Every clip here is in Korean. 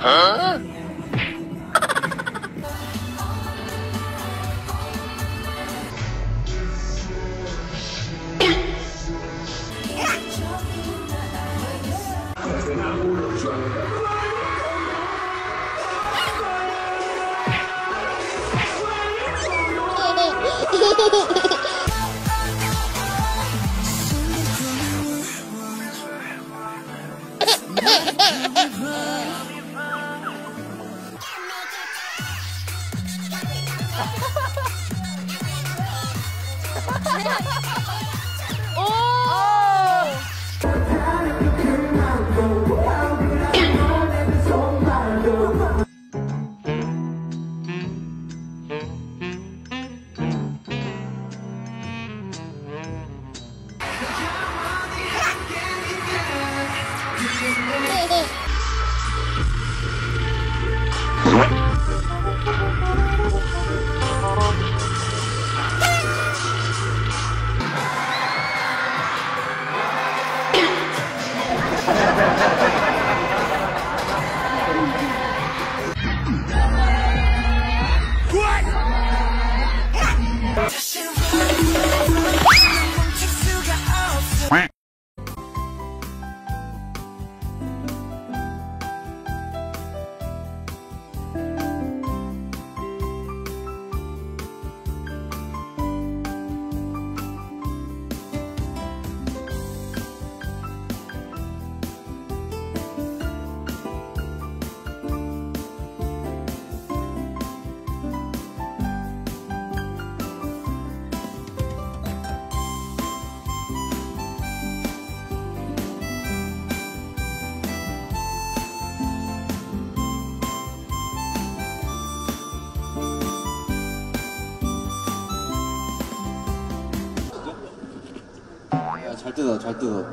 잘 뜯어, 잘 뜯어.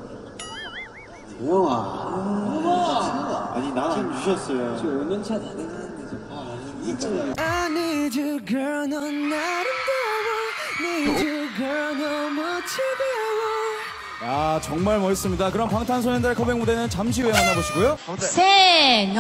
대영아. 아니, 나는 주셨어요. 지금 5년차 다 돼가는데 좀. I need you, girl, 넌 아름다워. Need you, girl, 너무 차가워. 야, 정말 멋있습니다. 그럼 방탄소년단의 컴백 무대는 잠시 후에 만나보시고요. 세노.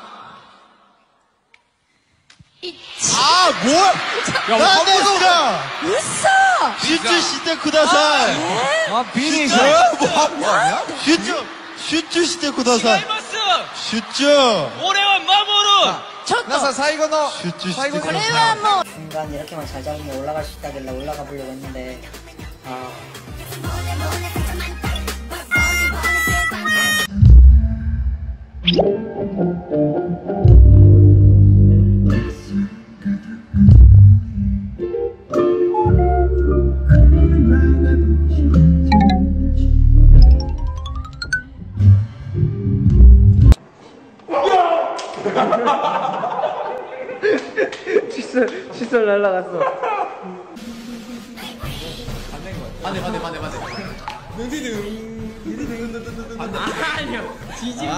아, 뭐? 야, 나네가 웃어. 슈츠 시대 쿠다사이. 아, 비니. 뭐야? 슈츠 시대 쿠다사이. 슈츠. 올해와 마모루. 나사 사이고노. 슈츠 시대 쿠다사이. 중간 이렇게만 잘 잡으면 올라갈 수 있다길래 올라가 보려고 했는데 칫솔 날라갔어. 반대. 아니요. 뒤집어.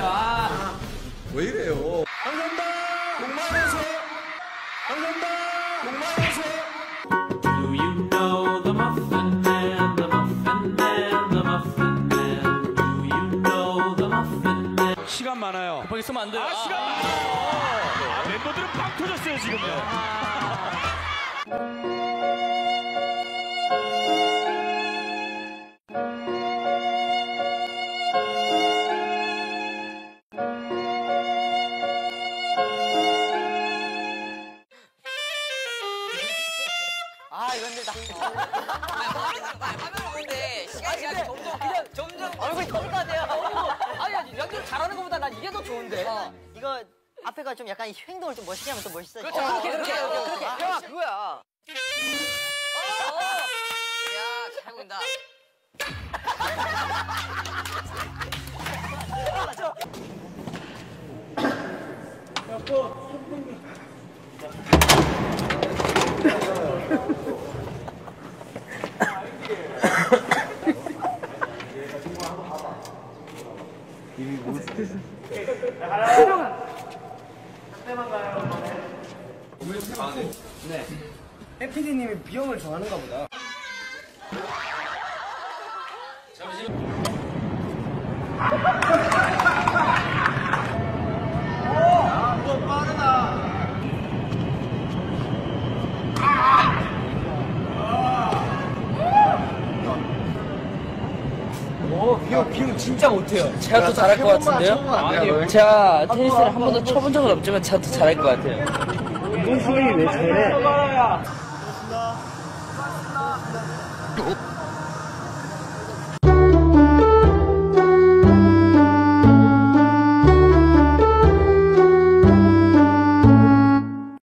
왜 이래요? 감사합니다. 목마르서. 감사합니다. 목마르서. Do you know the Muffin Man, the Muffin Man, the Muffin Man? Do you know the Muffin Man? 시간 많아요. 급하게 쓰면 안 돼요. 시간 많아요. 멤버들은 빵 터졌어요, 지금요. 이건 힘들다. 화면을 보는데 시간이 점점 얼굴이 더 따대요. 아니 연주 잘하는 것보다 난 이게 더 좋은데. 이거 앞에가 좀 약간 행동을 좀 멋있게 하면 더 멋있어져. 그렇죠. 그렇게. 야 그거야. 야 잘 보인다. 네. 해피디님이 비염을 좋아하는가 보다. 비용 진짜 못해요. 제가 더 잘할 것 같은데요? 제가 테니스를 한 번도 쳐본 적은 없지만 제가 더 잘할 것 같아요. 이번 수능이 왜 저래?